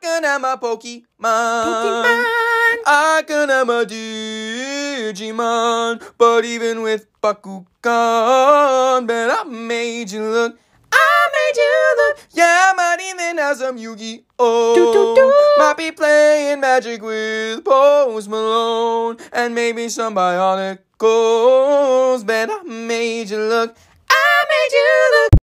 can have my Pokemon. I can have my Digimon. But even with Bakugo, man, I made you look. Yeah, I might even have some Yu-Gi-Oh! Might be playing Magic with Post Malone. And maybe some Bionicles. Man, I made you look.